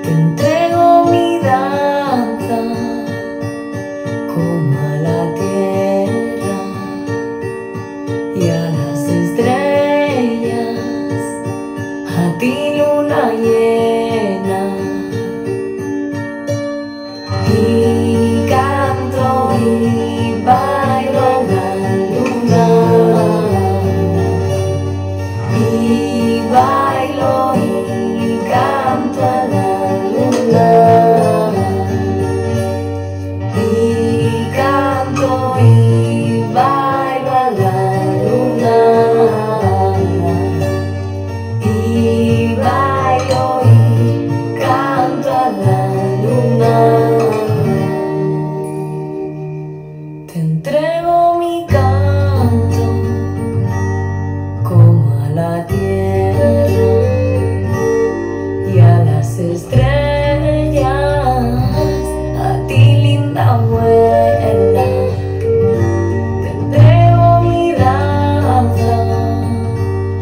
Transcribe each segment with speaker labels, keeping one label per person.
Speaker 1: Te entrego mi danza como a la tierra y a las estrellas, a ti luna llena. Y canto y bailo a la luna, y bailo y canto a la luna, y canto y bailo a la luna, y bailo y canto a la luna. Te entrego mi canto como a la tierra y a las estrellas, a ti linda buena. Te entrego mi danza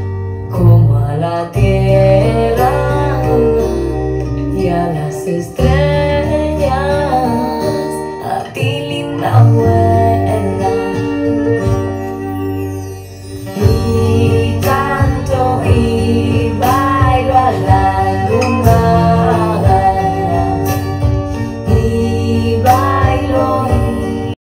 Speaker 1: como a la tierra y a las estrellas.